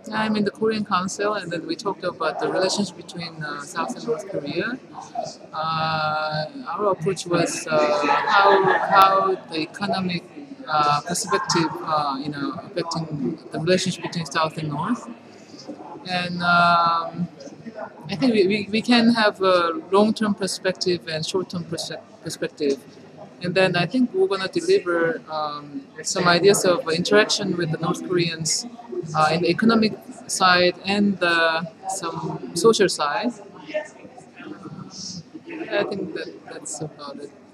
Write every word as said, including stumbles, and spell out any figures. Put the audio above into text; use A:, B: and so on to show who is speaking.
A: I'm in the Korean Council, and then we talked about the relations between uh, South and North Korea. Uh, our approach was uh, how how the economic uh, perspective, uh, you know, affecting the relationship between South and North, and um, I think we, we, we can have a long-term perspective and short-term perspective. And then I think we're going to deliver um, some ideas of interaction with the North Koreans uh, in the economic side and uh, some social side. I think that that's about it.